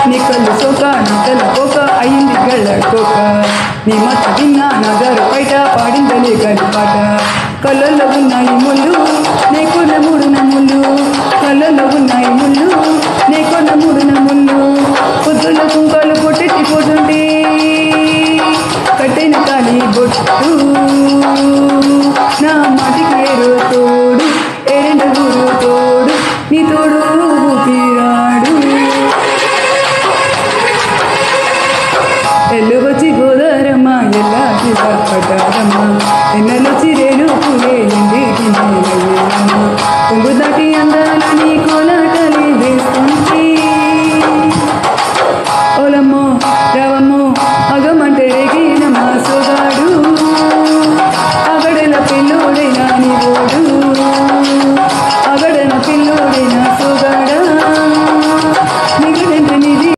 నీ కళ్ళు సోక నా తల కోక అయింది గళ్ళకోక నీ మత విన్నా నగరు బయట పాడిందని గడి పాట కళ్ళల్లో ఉన్నాయి ముళ్ళు నే కొన్న మూడు నమ్ముళ్ళు కళ్ళల్లో ఉన్నాయి ముళ్ళు నే కొన్న మూడు నమ్ముళ్ళు పొద్దుల కుంకాలు పొట్టెట్టిపోతుంటే కట్టైన కాలి బొట్టు నా మాటికి ఏరో తోడు ఏరెండు గురు తోడు నీ తోడు ఊపిరాడు ఎల్లు వచ్చి గోదారమ్మ ఎల్లా పడ్డారమ్మ ఎన్నెలొచ్చి రేణు పులే ఇంటికి కొంగు దాటి